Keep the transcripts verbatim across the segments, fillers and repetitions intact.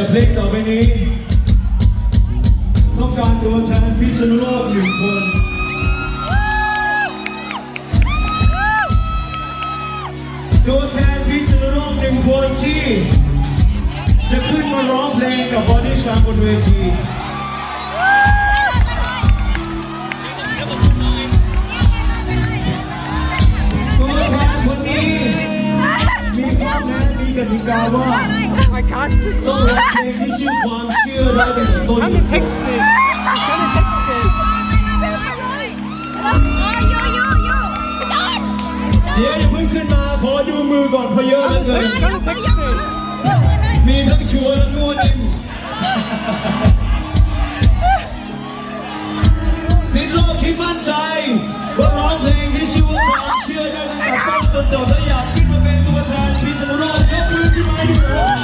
เพลงต่อไปนี้ต้องการตัวแทนพิษณุโลกหนึ่งคนตัวแทนพิษณุโลกหนึ่งคนที่จะขึ้นมาร้องเพลงกับบอดี้สแลมบนเวทีตัวแทนคนนี้มีข้อแม้มีกติกาว่าต้องร้องเพลงที่ชื่อความเชื่อได้เป็นต้นเท็กซ์เนี่ยเดี๋ยวอย่าเพิ่งขึ้นมาขอดูมือก่อนเพราะเยอะเหลือเกินมีทั้งชัวร์และงูนิ่มติดโลกที่มั่นใจว่าร้องเพลงที่ชื่อว่าความเชื่อได้ตั้งแต่ต้นจนจบและอยากขึ้นมาเป็นตัวแทนพิษณุโลกยกมือขึ้นมาดู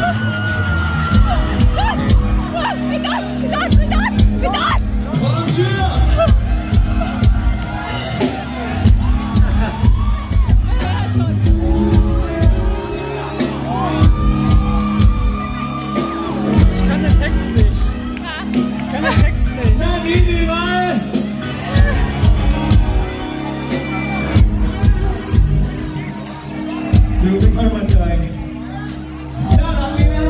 ความเชื่อดูไม่ค่อยมั่นใจด้านหลังนี้นะ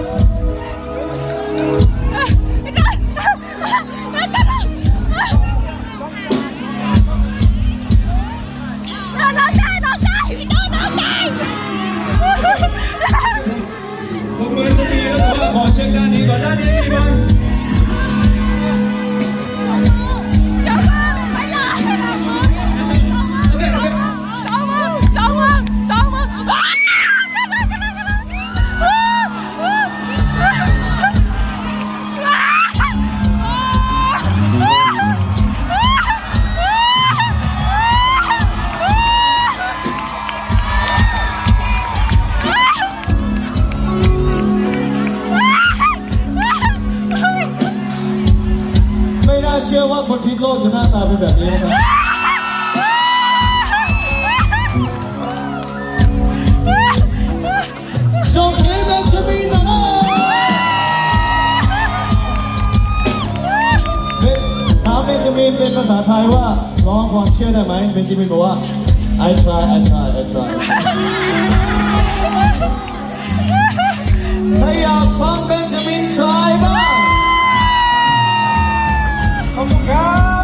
ผมเหมือนจะมีแล้วแต่ว่าขอเช็คด้านนี้ก่อนด้านนี้มีบ้างเชื่อว่าคนพิษโลกจะหน้าตาเป็นแบบนี้นะครับส่งเสียงแบบจะมีน้อยถามเบนจามินเป็นภาษาไทยว่าร้องความเชื่อได้ไหมเบนจามินบอกว่า I try I try I try ถ้าอยากฟังเบนจามิน try บ้างขอบคุณครับ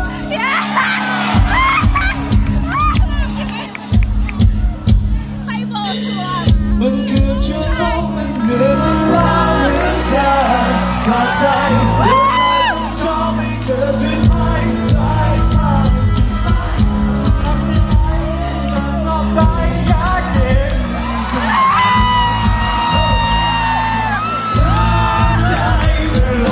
มันเกือบจะร้องมันเหนื่อยมันล้าเหมือนใจขาดใจเวลาต้องชอบให้เธอจนไม่ได้ทางทำยังไงจะรอไปอยากเห็นใจเวลา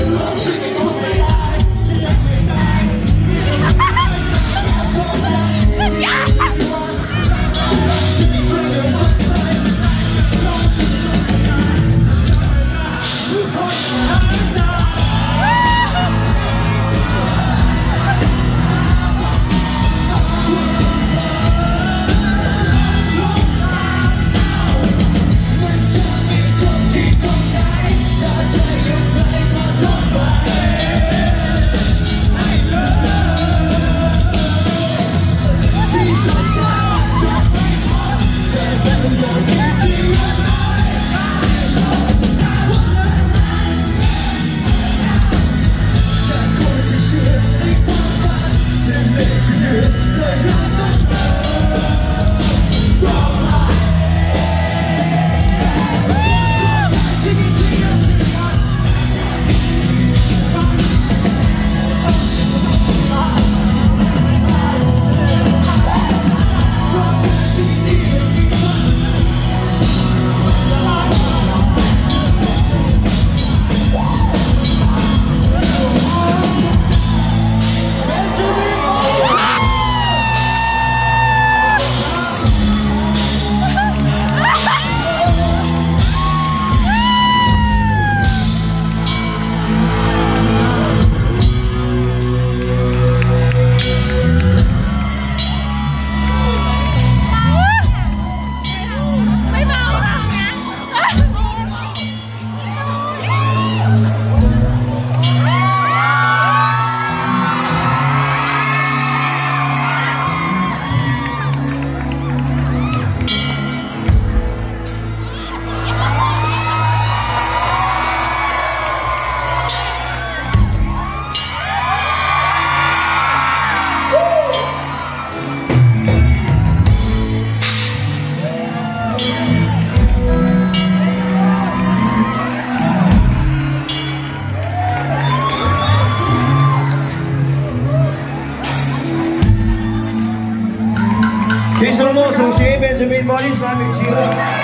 其实我从前面这边把你三名去了。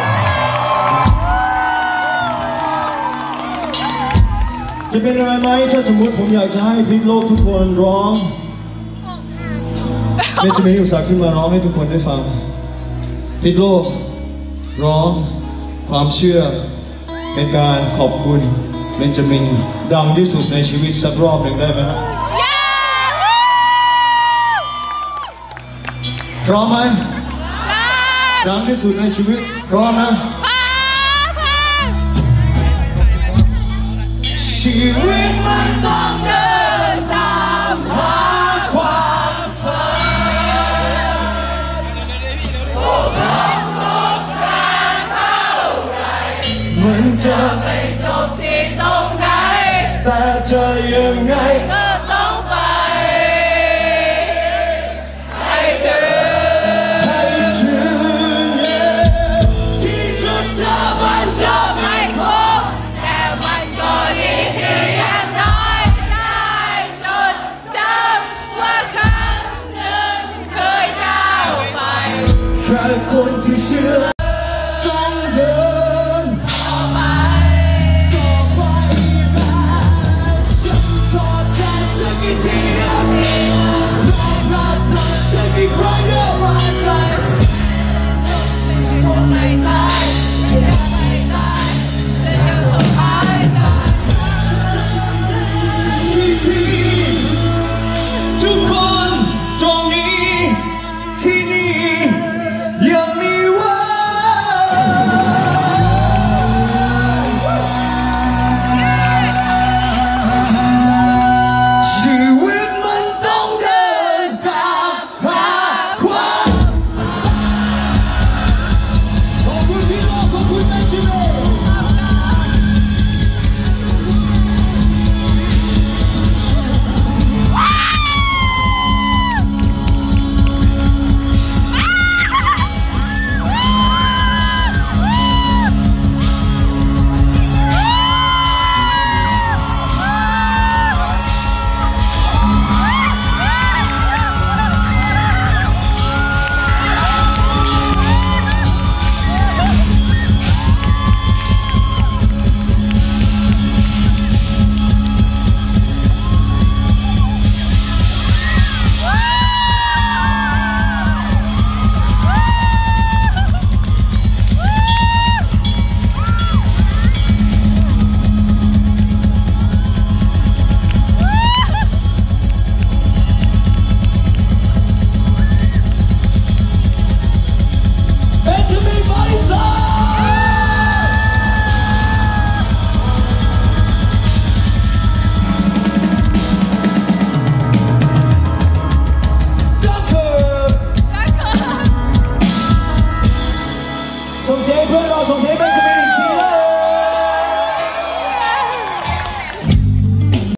จะเป็นอะไรไหมถ้าสมมติผมอยากจะให้พิษโลกทุกคนร้องเบนจามินอุตส่าห์ขึ้นมาร้องให้ทุกคนได้ฟังพิษโลกร้องความเชื่อเป็นการขอบคุณเบนจามินดังที่สุดในชีวิตสักรอบหนึ่งได้ไหมครับพร้อมไหมดังที่สุดในชีวิตพร้อมนะชีวิตมันต้องเดินตามหาความฝันพวกเราต้องการเท่าไรมันจะไม่จบที่ตรงไหนแต่จะยังไง